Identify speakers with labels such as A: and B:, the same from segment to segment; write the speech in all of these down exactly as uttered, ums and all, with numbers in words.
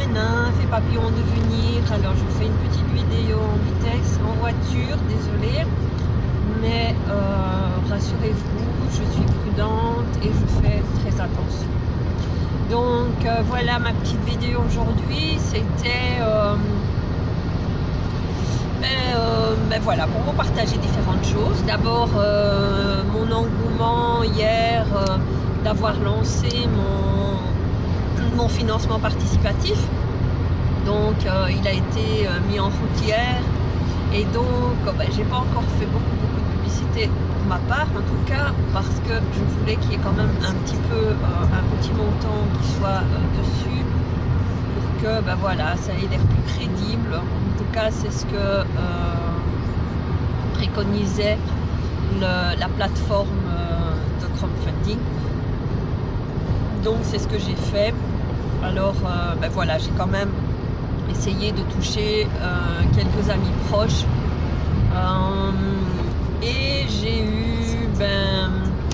A: nain, fait papillon devenir. Alors je fais une petite vidéo en vitesse, en voiture, désolée. Mais euh, rassurez-vous, je suis prudente et je fais très attention. Donc euh, voilà ma petite vidéo aujourd'hui. C'était... Euh, ben, euh, ben voilà, pour vous partager différentes choses. D'abord, euh, mon engouement hier euh, d'avoir lancé mon, mon financement participatif. Donc, euh, il a été euh, mis en route hier. Et donc, euh, ben, j'ai pas encore fait beaucoup, beaucoup de publicité pour ma part, en tout cas, parce que je voulais qu'il y ait quand même un petit peu, euh, un petit montant qui soit euh, dessus. Que ben voilà, ça ait l'air plus crédible. En tout cas, c'est ce que euh, préconisait le, la plateforme euh, de crowdfunding. Donc c'est ce que j'ai fait. Alors euh, ben voilà, j'ai quand même essayé de toucher euh, quelques amis proches euh, et j'ai eu ben,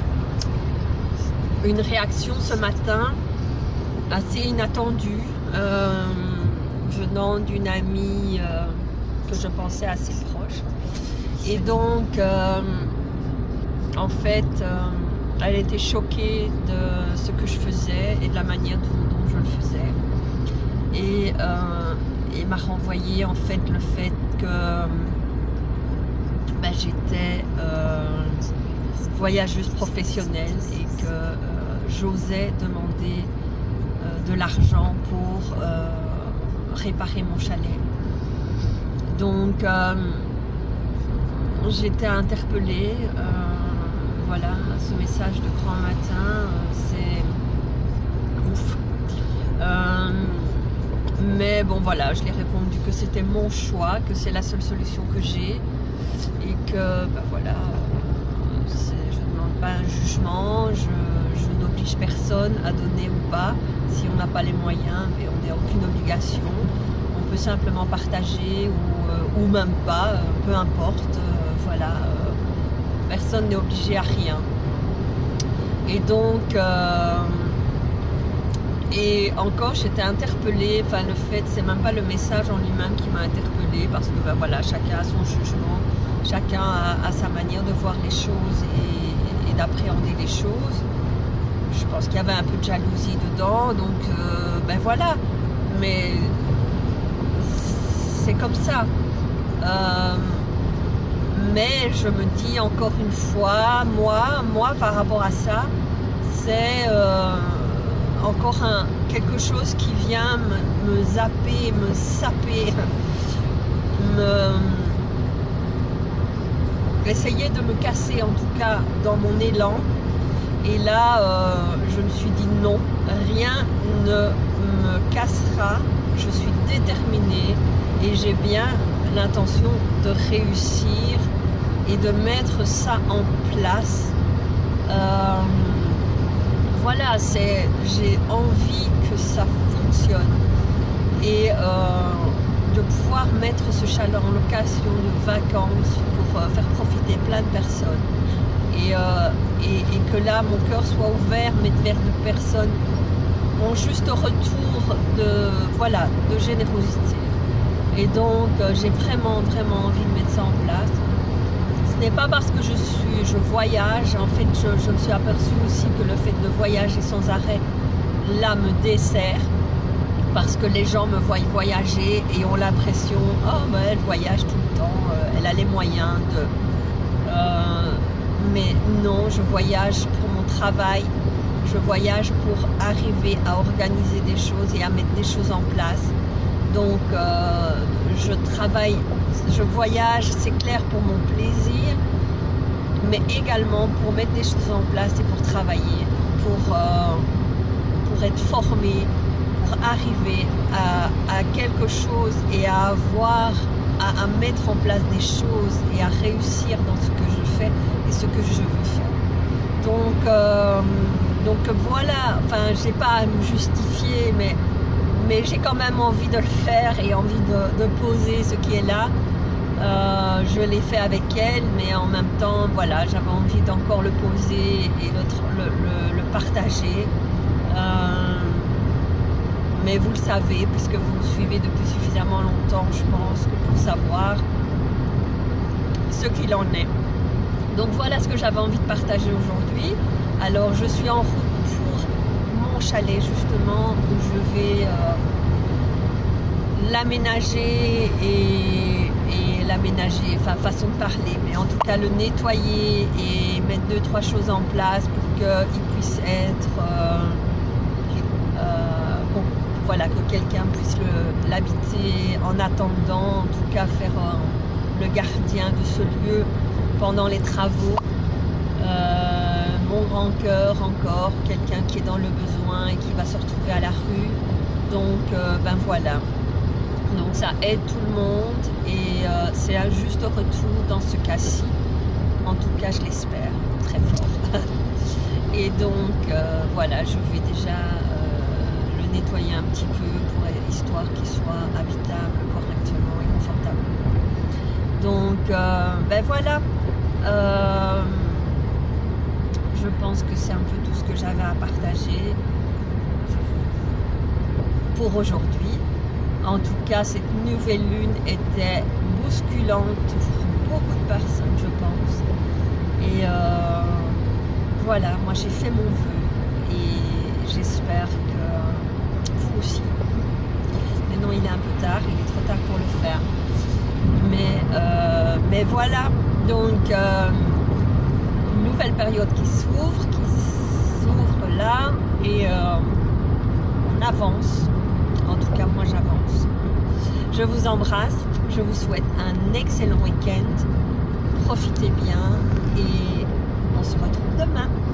A: une réaction ce matin assez inattendue. Euh, venant d'une amie euh, que je pensais assez proche. Et donc, euh, en fait, euh, elle était choquée de ce que je faisais et de la manière dont, dont je le faisais. Et, euh, et m'a renvoyé en fait le fait que ben, j'étais euh, voyageuse professionnelle et que euh, j'osais demander de l'argent pour euh, réparer mon chalet. Donc euh, j'étais interpellée. Euh, voilà, ce message de grand matin, euh, c'est ouf. Euh, mais bon voilà, je l'ai répondu que c'était mon choix, que c'est la seule solution que j'ai et que ben voilà, euh, je ne demande pas un jugement, je, je n'oblige personne à donner ou pas. Si on n'a pas les moyens, mais on n'a aucune obligation. On peut simplement partager ou, euh, ou même pas, euh, peu importe. Euh, voilà, euh, personne n'est obligé à rien. Et donc, euh, et encore, j'étais interpellée. Enfin, le fait, c'est même pas le message en lui-même qui m'a interpellée, parce que ben, voilà, chacun a son jugement, chacun a, a sa manière de voir les choses et, et d'appréhender les choses. Je pense qu'il y avait un peu de jalousie dedans, donc euh, ben voilà, mais c'est comme ça. Euh, mais je me dis encore une fois, moi, moi par rapport à ça, c'est euh, encore un, quelque chose qui vient me, me zapper, me saper, me, essayer de me casser en tout cas dans mon élan. Et là, euh, je me suis dit non, rien ne me cassera, je suis déterminée et j'ai bien l'intention de réussir et de mettre ça en place. Euh, voilà, c'est, j'ai envie que ça fonctionne et euh, de pouvoir mettre ce chalet en location de vacances pour euh, faire profiter plein de personnes. Et, euh, et, et que là mon cœur soit ouvert, mais vers de personnes en juste retour de, voilà, de générosité. Et donc euh, j'ai vraiment vraiment envie de mettre ça en place. Ce n'est pas parce que je suis, je voyage, en fait je, je me suis aperçue aussi que le fait de voyager sans arrêt là me dessert, parce que les gens me voient voyager et ont l'impression, oh ben elle voyage tout le temps, euh, elle a les moyens de... Euh, mais non, je voyage pour mon travail, je voyage pour arriver à organiser des choses et à mettre des choses en place. Donc euh, je travaille, je voyage, c'est clair, pour mon plaisir, mais également pour mettre des choses en place et pour travailler, pour, euh, pour être formé, pour arriver à, à quelque chose et à avoir, à, à mettre en place des choses et à réussir dans ce que je fais et ce que je veux faire. Donc, euh, donc voilà, enfin, j'ai pas à me justifier, mais, mais j'ai quand même envie de le faire et envie de, de poser ce qui est là. Euh, je l'ai fait avec elle, mais en même temps, voilà, j'avais envie d'encore le poser et le, le, le, le partager. Euh, mais vous le savez puisque vous me suivez depuis suffisamment longtemps, je pense, pour savoir ce qu'il en est. Donc voilà ce que j'avais envie de partager aujourd'hui. Alors je suis en route pour mon chalet justement, où je vais euh, l'aménager et, et l'aménager, enfin façon de parler, mais en tout cas le nettoyer et mettre deux trois choses en place pour qu'il puisse être euh, euh, bon, voilà, que quelqu'un puisse l'habiter en attendant, en tout cas faire euh, le gardien de ce lieu pendant les travaux. Euh, mon grand cœur encore, quelqu'un qui est dans le besoin et qui va se retrouver à la rue. Donc euh, ben voilà. Donc ça aide tout le monde et euh, c'est un juste retour dans ce cas-ci. En tout cas, je l'espère très fort. Et donc euh, voilà, je vais déjà euh, le nettoyer un petit peu pour histoire qu'il soit habitable correctement et confortable. Donc euh, ben voilà. Euh, je pense que c'est un peu tout ce que j'avais à partager pour aujourd'hui. En tout cas, cette nouvelle lune était bousculante pour beaucoup de personnes, je pense. Et euh, voilà, moi j'ai fait mon vœu et j'espère que vous aussi. Mais non, il est un peu tard, il est trop tard pour le faire. Mais, euh, mais voilà, donc euh, une nouvelle période qui s'ouvre, qui s'ouvre là et euh, on avance. En tout cas, moi j'avance. Je vous embrasse, je vous souhaite un excellent week-end. Profitez bien et on se retrouve demain.